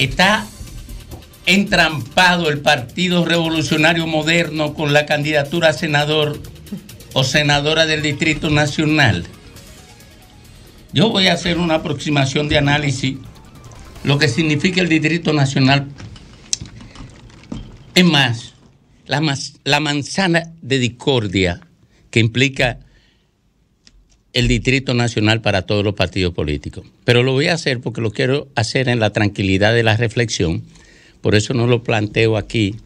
está entrampado el Partido Revolucionario Moderno con la candidatura a senador o senadora del Distrito Nacional. Yo voy a hacer una aproximación de análisis, lo que significa el Distrito Nacional. Es más, la manzana de discordia que implica el Distrito Nacional para todos los partidos políticos. Pero lo voy a hacer porque lo quiero hacer en la tranquilidad de la reflexión. Por eso no lo planteo aquí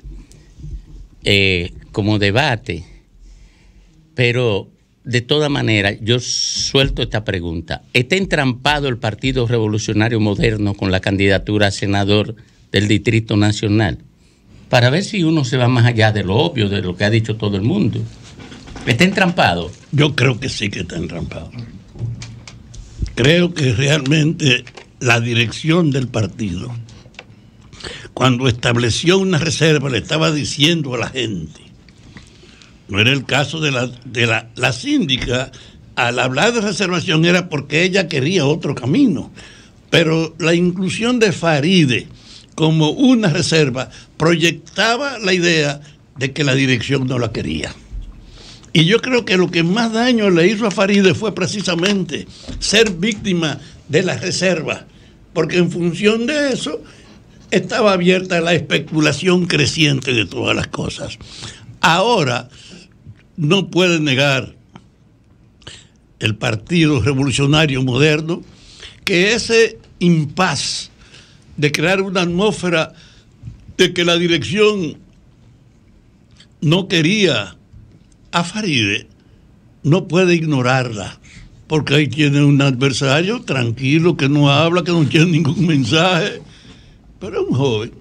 como debate. Pero de todas maneras, yo suelto esta pregunta. ¿Está entrampado el Partido Revolucionario Moderno con la candidatura a senador del Distrito Nacional? Para ver si uno se va más allá de lo obvio, de lo que ha dicho todo el mundo. ¿Está entrampado? Yo creo que sí que está entrampado. Creo que realmente la dirección del partido, cuando estableció una reserva, le estaba diciendo a la gente, no era el caso de la síndica, al hablar de reservación era porque ella quería otro camino, pero la inclusión de Faride como una reserva proyectaba la idea de que la dirección no la quería. Y yo creo que lo que más daño le hizo a Faride fue precisamente ser víctima de la reserva, porque en función de eso estaba abierta la especulación creciente de todas las cosas. Ahora no puede negar el Partido Revolucionario Moderno que ese impas de crear una atmósfera de que la dirección no quería a Faride, no puede ignorarla, porque ahí tiene un adversario tranquilo, que no habla, que no tiene ningún mensaje, pero es un joven.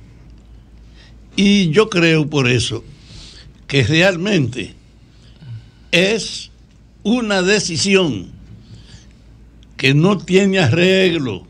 Y yo creo por eso que realmente es una decisión que no tiene arreglo,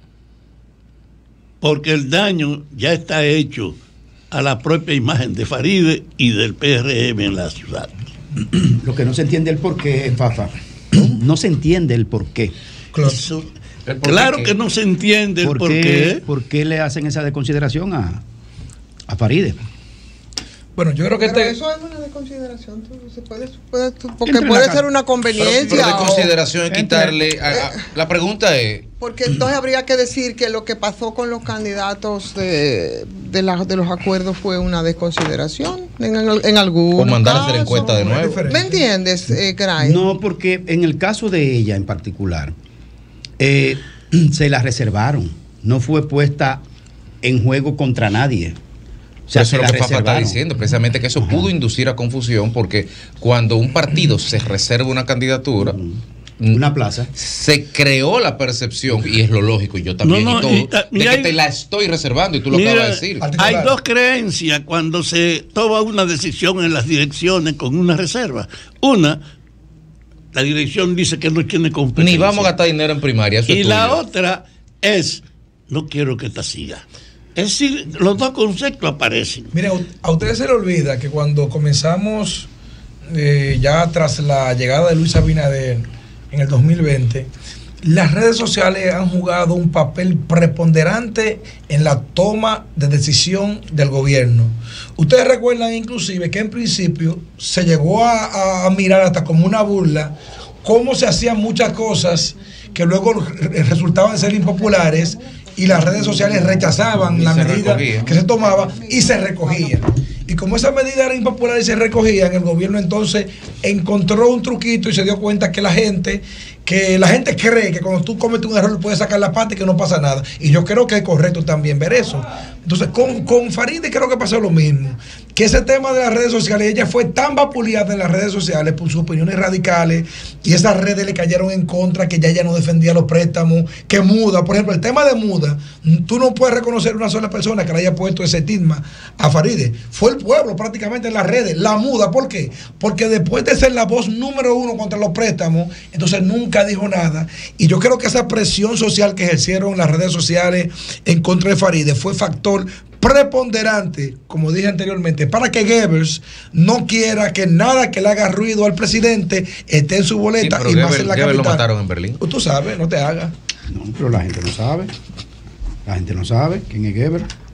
porque el daño ya está hecho a la propia imagen de Faride y del PRM en la ciudad. Lo que no se entiende el porqué, Fafa. No se entiende el porqué. Claro que no se entiende el porqué. ¿Por qué le hacen esa desconsideración a Faride? Bueno, yo creo que eso es una desconsideración, porque puede ser una conveniencia. Pero de consideración es quitarle. La pregunta es. Porque entonces habría que decir que lo que pasó con los candidatos de los acuerdos fue una desconsideración en algún. O mandar a hacer encuesta de nuevo. ¿Me entiendes, Cray? No, porque en el caso de ella en particular, se la reservaron. No fue puesta en juego contra nadie. O sea, eso es lo que Fafa está diciendo, precisamente que eso pudo inducir a confusión, porque cuando un partido se reserva una candidatura, una plaza, se creó la percepción, y es lo lógico, y yo también de que te la estoy reservando, y tú lo acabas de decir. Hay dos creencias cuando se toma una decisión en las direcciones con una reserva. Una, la dirección dice que no tiene competencia. Ni vamos a gastar dinero en primaria, eso y es la tuyo. otra es, no quiero que esta siga. Es decir, los dos conceptos aparecen. Mire, a ustedes se les olvida que cuando comenzamos, ya tras la llegada de Luis Abinader en el 2020, las redes sociales han jugado un papel preponderante en la toma de decisión del gobierno. Ustedes recuerdan inclusive que en principio se llegó a mirar hasta como una burla cómo se hacían muchas cosas que luego resultaban ser impopulares, y las redes sociales rechazaban la medida que se tomaba y se recogía. Y como esa medida era impopular y se recogía, el gobierno entonces encontró un truquito y se dio cuenta que la gente cree que cuando tú cometes un error puedes sacar la pata y que no pasa nada. Y yo creo que es correcto también ver eso. Entonces, con Faride creo que pasó lo mismo. Que ese tema de las redes sociales, ella fue tan vapuleada en las redes sociales por sus opiniones radicales, y esas redes le cayeron en contra, que ya ella no defendía los préstamos, que Muda, por ejemplo, el tema de Muda, tú no puedes reconocer una sola persona que le haya puesto ese estigma a Faride. Fue el pueblo prácticamente en las redes, la Muda. ¿Por qué? Porque después de ser la voz número uno contra los préstamos, entonces nunca dijo nada. Y yo creo que esa presión social que ejercieron las redes sociales en contra de Faride fue factor preponderante, como dije anteriormente, para que Goebbels no quiera que nada que le haga ruido al presidente esté en su boleta, y más en la capital. Lo mataron en Berlín. Tú sabes, no te hagas. No, pero la gente no sabe. La gente no sabe quién es Gebel.